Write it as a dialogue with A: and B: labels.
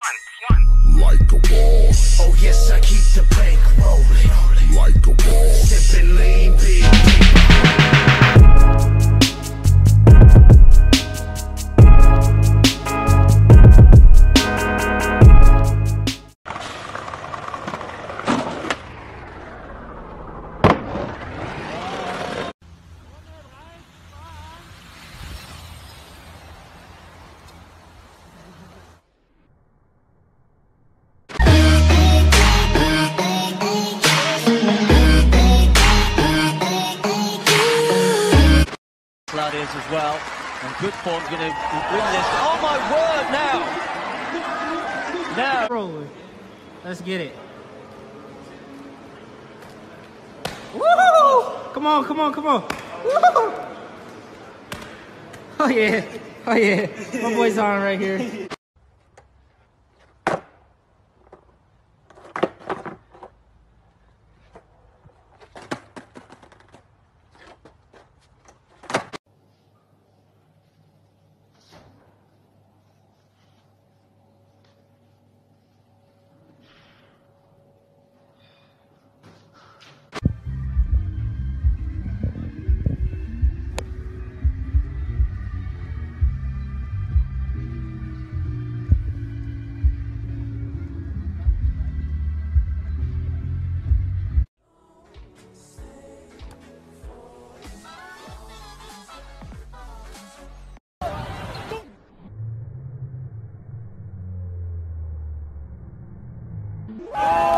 A: Like a boss.
B: Oh yes, I keep the bank rolling.
A: Like a boss.
B: Sipping lean, big.
C: Flood is as well, and good form going to win this. Oh my word! Now,
D: Rolling. Let's get it. Woo! Come on, come on, come on. Woo! Oh yeah, oh yeah. My boy's on right here.
B: Oh!